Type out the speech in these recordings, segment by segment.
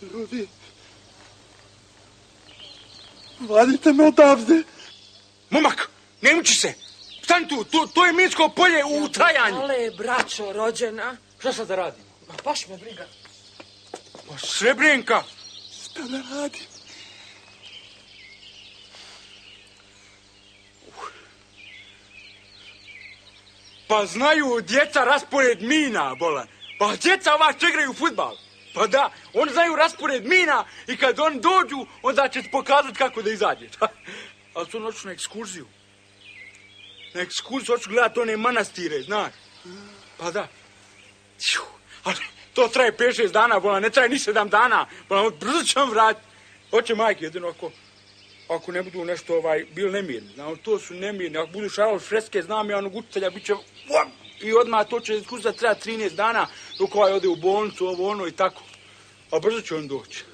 Ljudi, vadite me odavde. Momak, ne muči se. Stani tu, to je minsko polje u trajanju. Ale, braćo, rođena. Šta sad da radim? Ma baš me briga. Pa Srebrenka. Šta da radim? Pa znaju djeca raspored mina, bolan. Pa djeca vas igraju fudbal. Pa da, oni znaju raspored mina i kad oni dođu, onda će ti pokazati kako da izađeš. Ali su noću na ekskurziju. Na ekskurziju hoću gledati one manastire, znaš. Pa da. Ali to traje 5-6 dana, bolan, ne traje ni 7 dana. Bolan, brzo ću vam vratiti. Hoće majke, jedino ako ne budu nešto bili nemirni. Znam, to su nemirni. Ako budu šarali freske, znam ja onog učitelja, bit će... I odmah to će ekskurzija treba 13 dana dok ode u bolnicu, ovo ono i tako. A brzo će on doći.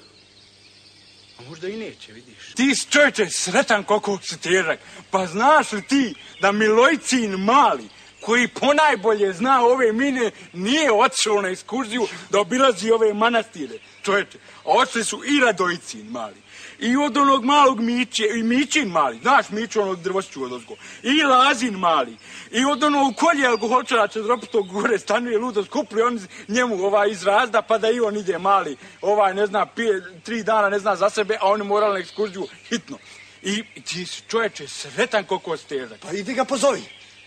A možda i neće, vidiš. Ti si čovječe sretan koliko si težak. Pa znaš li ti da Milojcin mali, koji ponajbolje zna ove mine, nije otišao na ekskurziju da obilazi ove manastire, čovječe. A otišli su i Radojcin mali. I od onog malog Mićin mali, znaš Miću onog drvošću od ozgo, i Lazin mali, i od onog kolje alkoholčara Čedropitog gore stanuje ludo skupli, on njemu iz razda pa da i on ide mali, ne zna, pije 3 dana, ne zna za sebe, a oni morali na ekskurziju hitno. I ti si čovječe sretan koliko si težak. Pa idi ga pozovi.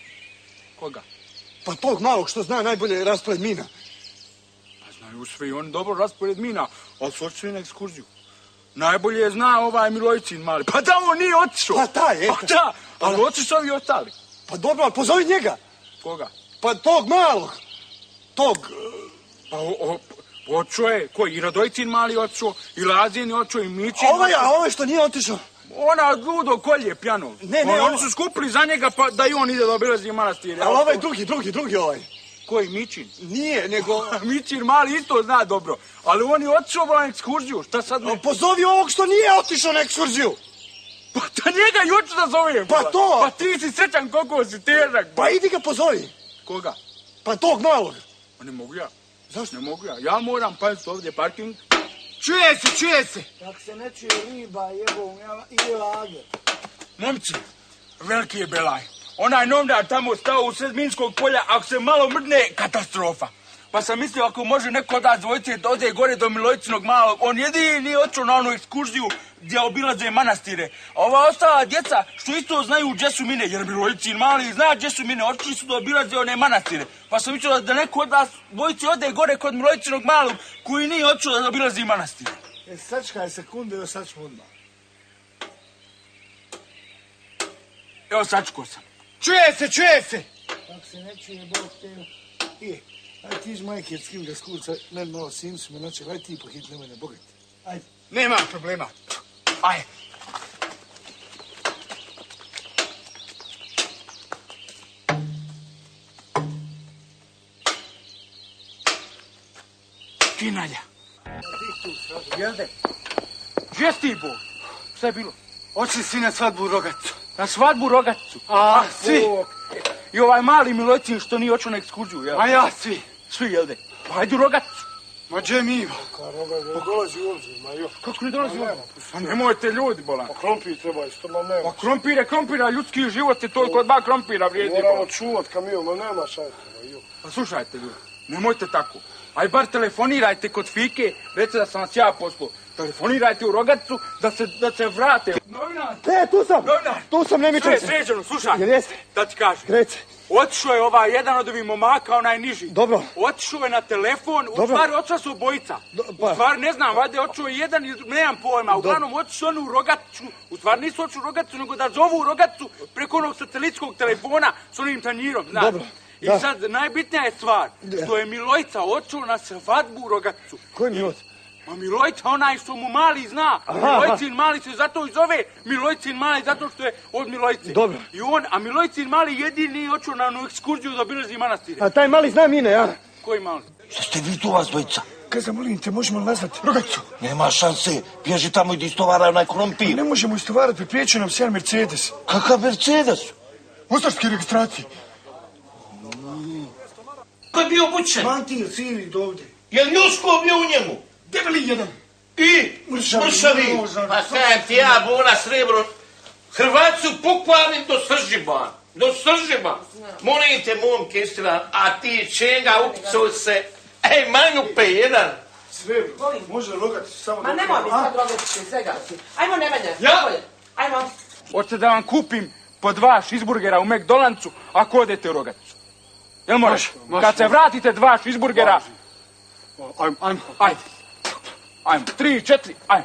Koga? Pa tog malog što zna najbolje raspored mina. Pa znaju svi oni dobro raspored mina, ali su otišli na ekskurziju. Najbolje zna Milojcin mali. Pa da, on nije otišao. Pa taj, eto. Pa da, ali otišao ovi ostali. Pa dobro, ali pozovi njega. Koga? Pa tog malog. Tog... Pa otišao je, koji? I Radojcin mali otišao, i Lazin je otišao, i Mićin. A ovaj što nije otišao? Ona ludo kolje pjano. Ne, oni su skupili za njega pa da i on ide da obilazi manastire. Ali ovaj drugi ovaj. Koji, Mićin? Nije, nego... Mićin mali isto zna dobro. Ali on je otišao na ekskurziju. Šta sad ne... Pozovi ovog što nije otišao na ekskurziju. Pa da njega i hoću da zovem. Pa to. Pa ti si srećan koliko si težak. Pa idi ga pozovi. Koga? Pa tog malog. Pa ne mogu ja. Zašto? Ne mogu ja. Ja moram paziti ovdje parking. Čuje se. Tako se ne čuje riba, jebom, i lager. Momci, veliki je belaj. Onaj novnar tamo stao u sred minskog polja, ako se malo mrdne, katastrofa. Pa sam mislio ako može neko od nas dvojice da ode gore do Milojcinog malog, on jedini otišao na onu ekskurziju gdje obilaze manastire. A ova ostala djeca što isto znaju gdje su mine, jer Milojcin mali zna gdje su mine, otišli su da obilaze one manastire. Pa sam mislio da neko od vas dvojice ode gore kod Milojcinog malog koji nije otišao da obilazi manastire. Sačkaj sekunde, evo sad ćemo odmah. Evo sačko sam. Čuje se! Tako se ne čuje, Bog te... Aj ti iz majke, s kim ga skurca, meni malo sin su me načeli, aj ti pohitne mene, bogati. Ajde. Nema problema. Ajde. Kinalja. Jelde? Gdje si ti, Bog? Šta je bilo? Očli si na svadbu u Rogacu. Na svadbu u Rogacu? A, svi? I ovaj mali Milojcin što nije otišao na ekskurziju, jel? A ja, svi. Svi, jel de? Pa hajde u Rogacu. Ma gdje mi ima? Ne dolazi u obzir, ma jo. Kako ne dolazi u obzir? Pa nemojte ljudi, bolan. Pa krompir treba, što ma nema. Pa krompira, ljudski život je toliko od 2 krompira vrijedi. Moramo čuvat kamion, ma nema šajte, ma jo. Pa slušajte ljudi, nemojte tako. Aj bar telefonirajte kod Fike, recite da sam vas ja poslao. Telefonirajte u Rogacu da se vrate. Novinar! Tu sam! Novinar! Tu sam, ne mi Sve, sređeno, slušaj. Jel jeste? Da ti kažem. Reci. Otišao je jedan od ovih momaka, onaj niži. Dobro. Otišao je na telefon, u Dobro. stvari otišla su obojica. U stvari ne znam, valjda je otišao jedan, nemam pojma. Uglavnom otišao on u Rogacu, u stvari nisu otišli u Rogacu, nego da zovu u Rogacu preko onog satelitskog telefona s onim tanjirom, znaš. Dobro. I sad, najbitnija je stvar, što je Milojca otišao na svadbu u Rogacu. Koji Milojca? Ma Milojca, onaj što mu mali zna. Milojcin mali se zato i zove Milojcin mali, zato što je od Milojce. Dobro. A Milojcin mali jedini otišao na onu ekskurziju da obilazi manastire. A taj mali zna mine, ja? Koji mali? Šta ste vi tu vas dvojica? Kaza, molim te, možemo li nazvati Rogacu? Nema šanse, bježi tamo i da istovara onaj krompir. Ne možemo istovarati, prijeći nam se jedan Mercedes. Kakav Mercedes? Mostarske registracije. Ko je bio obučen? Mantil, sivi, dovde. Je li Jusko bio u njemu? Debeli jedan. I mršavi. Pa kajem ti ja, bona srebro. Hrvati su pokvarni do sržiban. Do sržiban. Molim te, momke, istina, a ti čega upicao se. Ej, manjupe, jedan. Srebro, može logati samo... Ma nemoj mi sad rogati svega si. Ajmo, Nemanja. Ja? Ajmo. Hoćete da vam kupim po 2 cheeseburgera u McDonald'su ako odete u Rogaticu? Jel može? Kad se vratite 2 cheeseburgera... Ajde. Ajmo, 3, 4, ajmo.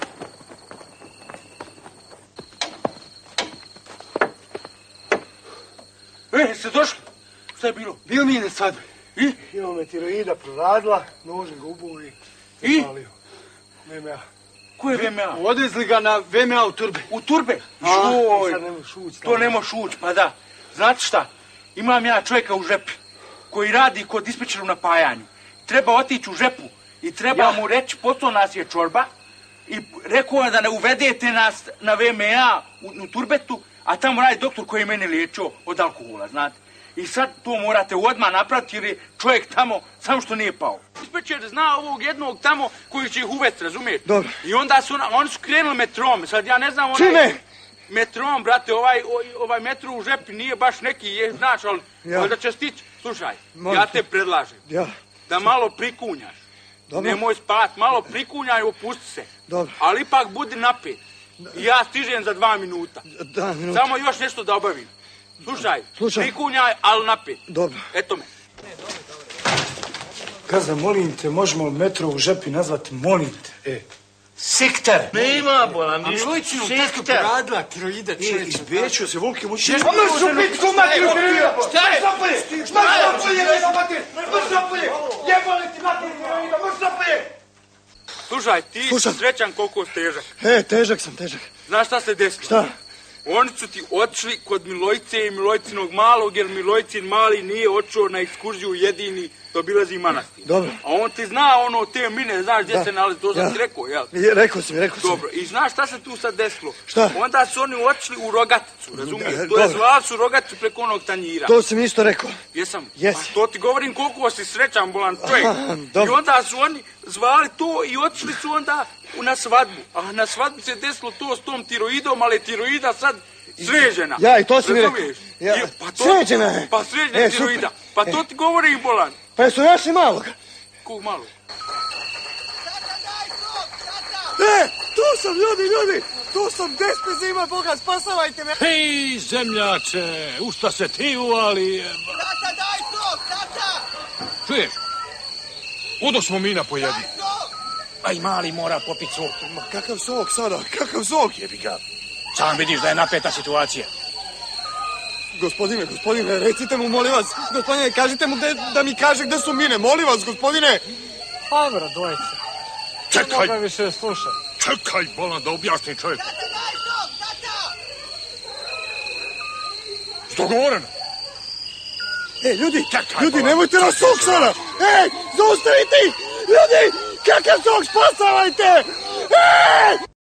Jeste došli? Šta je bilo? Bil mi je sad. I? Imao me tiroida proradila, nožem ga ubuo i I? zapalio. VMA. Ko je VMA? Odvezli ga na VMA u turbe. U turbe? Sad ne možeš ući. To ne možeš ući, pa da. Znate šta? Imam ja čovjeka u žepi koji radi kod dispečera u napajanju. Treba otići u žepu i treba mu reći posao nas je čorba i rekao je da ne uvedete nas na VMA u turbetu, a tamo radi doktor koji je mene liječio od alkohola, znate. I sad to morate odmah napraviti jer je čovjek tamo samo što nije pao. Dispečer zna ovog jednog tamo koji će ih uvesti, razumijete? Dobro. I onda su oni su krenuli metrom, sad ja ne znam... Čime? Metrom, brate, ovaj metro u žepi nije baš neki, znaš, ali da će stići. Slušaj, ja te predlažem da malo prikunjaš. Dobro. Nemoj spat, malo prikunjaj i opusti se. Dobro. Ali ipak budi napet. I ja stižem za 2 minuta. 2 minuta. Samo još nešto da obavim. Slušaj, Slušaj. prikunjaj, ali napet. Dobro. Eto me. Gaza, molim te, možemo metro u žepi nazvati, molim te. Sikter. Nema, bolan, ništa. Milojčinu testu poradila tiroida čeče. Izbječio se, volke mu šeš. Pa mršu pitku materiju tiroida. Šta je? Mrš napolje, mrš napolje. Jebali ti materiju tiroida, mrš napolje. Slušaj, ti si srećan koliko si težak. Težak sam, težak. Znaš šta se desilo? Šta? Oni su ti otišli kod Milojce i Milojcinog malog, jer Milojcin mali nije otišao na ekskurziju jedini da obilazi manastir. Dobro. A on ti zna ono te mine, znaš gdje se nalazi, to sam ti rekao, jel? Rekao si mi. Dobro, i znaš šta se tu sad desilo? Šta? Onda su oni otišli u Rogaticu, razumiješ? To je zvali su Rogaticu preko onog tanjira. To si mi isto rekao. Jesam? Jesi. Pa to ti govorim koliko si srećan, bolan čovjek. I onda su oni zvali to i otišli su onda na svadbu. A na svadbu se desilo to s tom tiroidom, ali tiroida sad sređena. Ja, i to si mi rekao. Sređena je. Pa sređena je tiroida. Pa to ti govori, bolan. Pa jesu našli maloga? Kog malo? Tu sam, ljudi! Tu sam, despe zima, Boga, spasavajte me! Hej, zemljače, u šta se ti uvali? Tata, daj sok, tata! Čuješ? Odo smo mi na pojedni. Aj, mali mora popit sok. Ma kakav sok sada? Kakav sok, jebi ga? Sam vidiš da je napeta situacija. Gospodine, recite mu, molim vas. Gospodine, kažite mu da mi kaže gde su mine, molim vas, gospodine. Dobro, dvojice. Čekaj, Moga više slušaj. čekaj, bolan, da objasni čovjek. Tata, daj sok, tata! Dogovoreno. Ljudi, nemojte na sok sada! Zaustavite ih! Ljudi, kakav sok, spasavajte!